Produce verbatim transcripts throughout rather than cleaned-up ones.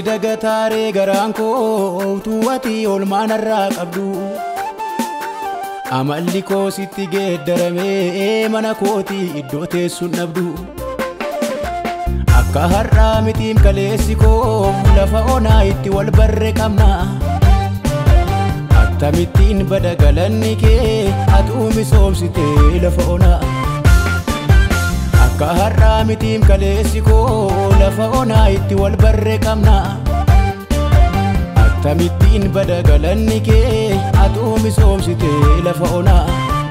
dagataaree garaan koo tuwati olmaan irraa qabdu amalli koo sitti geeddaramee mana kooti iddoo teessuun dhabdu akka har'aa mitiim kaleessi koo lafa onaa itti wal barre qabna akkamittiin bada galanni kee atuu misoomsitee lafa onaa akka har'aa mitiim kaleessi koo lafa onaa itti wal barre qabna akkamittiin bada galanni kee atuu misoomsitee lafa onaa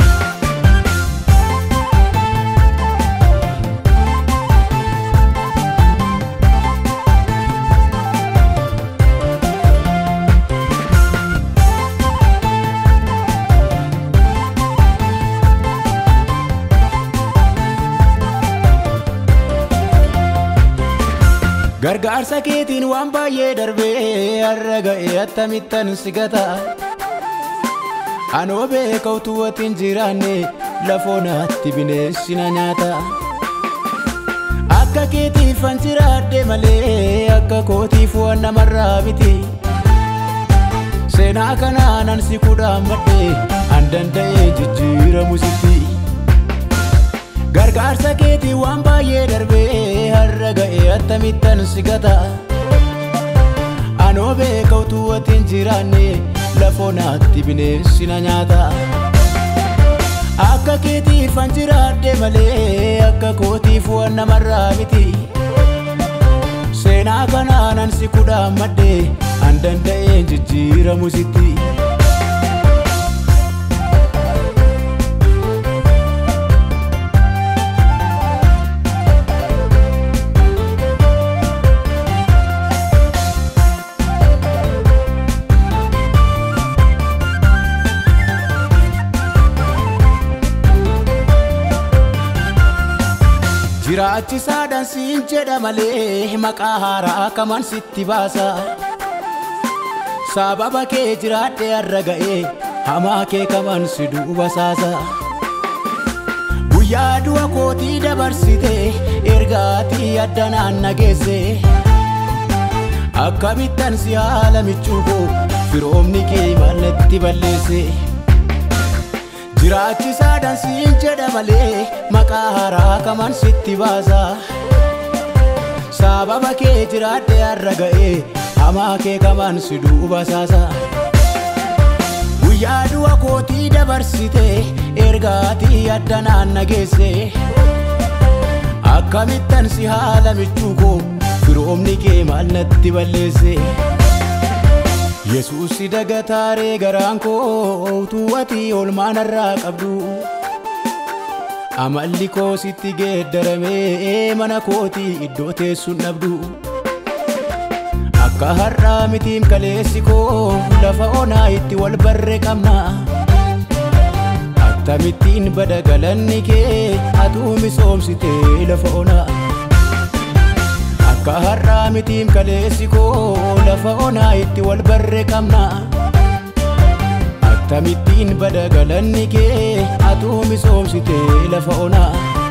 gargaarsa keetiin waan baay'ee darbee har'a ga'e attamittan si gata anoo beekau tuwatiin jiraanne lafoonaatti bineessi na nyaata akka keetiifan jiraadde malee akka kootiif waan namarraa miti seenaa kanaanan si kudhaammadhe an danda'ee jijjiiramu sitti gargaarsa keetiin waan baay'ee darbee har'a ga'e attamittan si gata anoo beekau tuwatiin jiraanne lafoonaatti bineessi na nyaata akka keetiifan jiraadde malee akka kootiif waan namarraa miti seenaa kanaanan si kudhaammadhe an danda'ee jijjiiramu sitti jiraachisaadhaan siin jedha malee maqaa haaraa kaman sitti baasa sababa kee jiraadhe har'a ga'e hamaa kee kaman si duuba saasa guyyaa du'a kootii dabarsite ergaatii addanaan nageesse akkamittan si haala michuu koo firoomni kee maalatti balleesse jiraachisaadhaan siin jedha malee maqaa haaraa kaman sitti baasa sababa kee jiraadhe har'a ga'e hamaa kee kaman si duuba saasa guyyaa du'a kootii dabarsite ergaatii addanaan nageesse akkamittan si haala michuu koo firoomni kee maalatti balleesse yesuusi dagataaree garaan koo tuwati olmaan irraa qabdu amalli koo sitti geeddaramee mana kooti iddoo teessuun dhabdu akka har'aa mitiim kaleessi koo lafa onaa itti wal barre qabna akkamittiin bada galanni kee atuu misoomsitee lafa onaa akka har'aa mitiim kaleessi koo lafa onaa itti wal barre qabna akkamittiin bada galanni kee atuu misoomsitee lafa onaa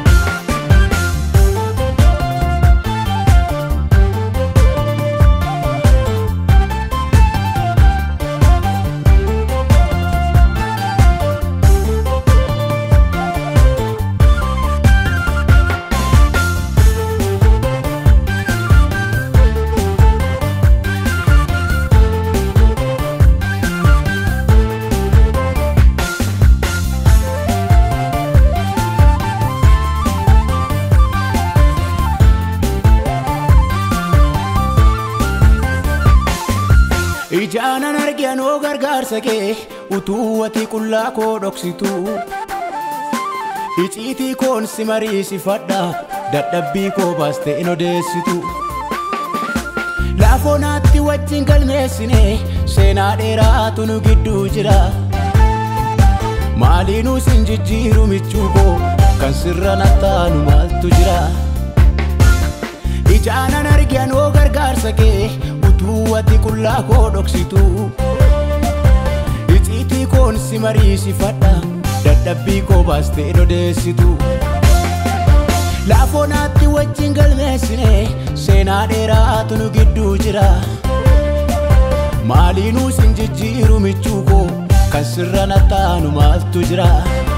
ijaanan argianoo gargaarsa kee utuu ati qullaa koo dhoksitu iciitii koon si mariisifadha dadhabbii koo baastee in odeessitu lafoonaatti wajjin galmeessine seenaa dheeraatu nu gidduu jira maaliinuu sin jijjiiru michuu koo kan sirra nattaanu maaltu jira ijaanan argianoo gargaarsa kee utuwati qullaa koo dhoksitu iciitii koon si mariisifadha dadhabbii koo baastee in odeessitu Laafonaatti wajjin galmeessine seenaa dheeraatu nu gidduu jira. Maaliinuu sin jijjiiru michuu koo kan sirra nattaanu maaltu jira.